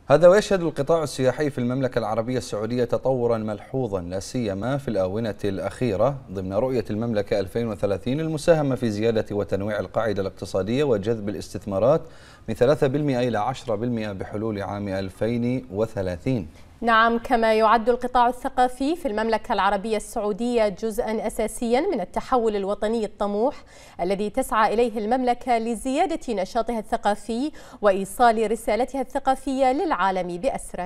هذا ويشهد القطاع السياحي في المملكة العربية السعودية تطورا ملحوظا لا سيما في الآونة الأخيرة ضمن رؤية المملكة 2030 المساهمة في زيادة وتنويع القاعدة الاقتصادية وجذب الاستثمارات من 3% إلى 10% بحلول عام 2030. نعم، كما يعد القطاع الثقافي في المملكة العربية السعودية جزءاً أساسياً من التحول الوطني الطموح الذي تسعى إليه المملكة لزيادة نشاطها الثقافي وإيصال رسالتها الثقافية للعالم بأسره.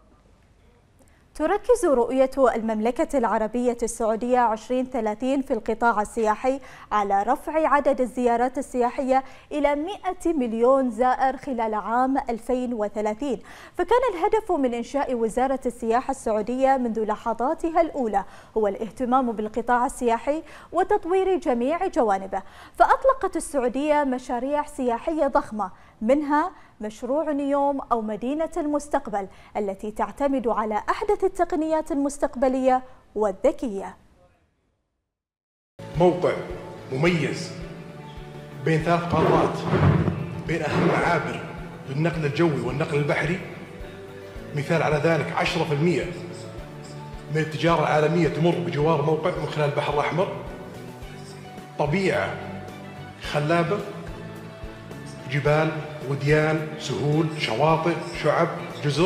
تركز رؤية المملكة العربية السعودية 2030 في القطاع السياحي على رفع عدد الزيارات السياحية إلى 100 مليون زائر خلال عام 2030، فكان الهدف من إنشاء وزارة السياحة السعودية منذ لحظاتها الأولى هو الاهتمام بالقطاع السياحي وتطوير جميع جوانبه، فأطلقت السعودية مشاريع سياحية ضخمة، منها مشروع نيوم أو مدينة المستقبل التي تعتمد على أحدث التقنيات المستقبلية والذكية. موقع مميز بين 3 قارات، بين أهم معابر للنقل الجوي والنقل البحري. مثال على ذلك 10% من التجارة العالمية تمر بجوار موقع من خلال البحر الأحمر. طبيعة خلابة، جبال، وديان، سهول، شواطئ، شعب، جزر.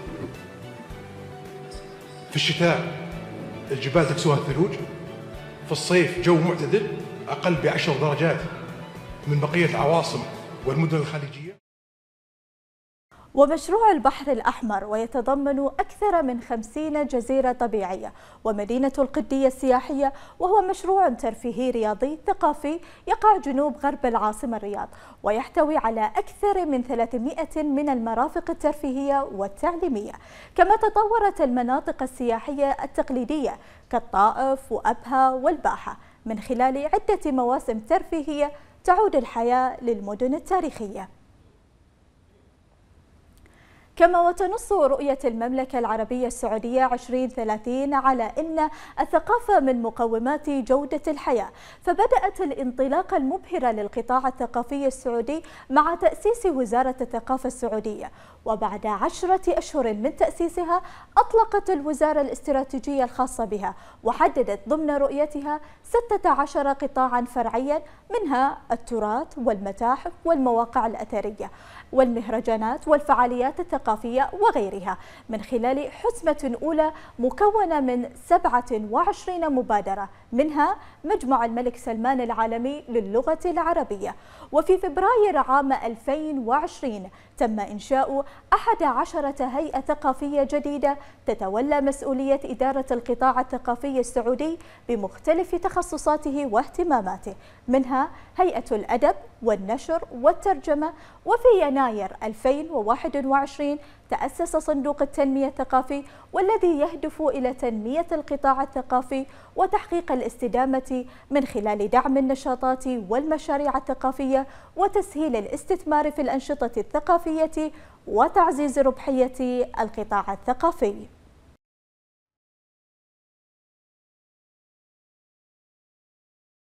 في الشتاء الجبال تكسوها الثلوج، في الصيف جو معتدل أقل ب10 درجات من بقية العواصم والمدن الخليجية. ومشروع البحر الأحمر ويتضمن أكثر من 50 جزيرة طبيعية ومدينة القدية السياحية، وهو مشروع ترفيهي رياضي ثقافي يقع جنوب غرب العاصمة الرياض، ويحتوي على أكثر من 300 من المرافق الترفيهية والتعليمية. كما تطورت المناطق السياحية التقليدية كالطائف وأبها والباحة من خلال عدة مواسم ترفيهية تعود الحياة للمدن التاريخية. كما وتنص رؤية المملكة العربية السعودية 2030 على أن الثقافة من مقومات جودة الحياة، فبدأت الانطلاقة المبهرة للقطاع الثقافي السعودي مع تأسيس وزارة الثقافة السعودية، وبعد 10 أشهر من تأسيسها أطلقت الوزارة الاستراتيجية الخاصة بها، وحددت ضمن رؤيتها 16 قطاعا فرعيا، منها التراث والمتاحف والمواقع الأثرية والمهرجانات والفعاليات الثقافية وغيرها، من خلال حزمة أولى مكونة من 27 مبادرة، منها مجمع الملك سلمان العالمي للغة العربية. وفي فبراير عام 2020 تم إنشاء 11 هيئة ثقافية جديدة تتولى مسؤولية إدارة القطاع الثقافي السعودي بمختلف تخصصاته واهتماماته، منها هيئة الأدب والنشر والترجمة. وفي يناير 2021 تأسس صندوق التنمية الثقافي، والذي يهدف إلى تنمية القطاع الثقافي وتحقيق الاستدامة من خلال دعم النشاطات والمشاريع الثقافية وتسهيل الاستثمار في الأنشطة الثقافية وتعزيز ربحية القطاع الثقافي.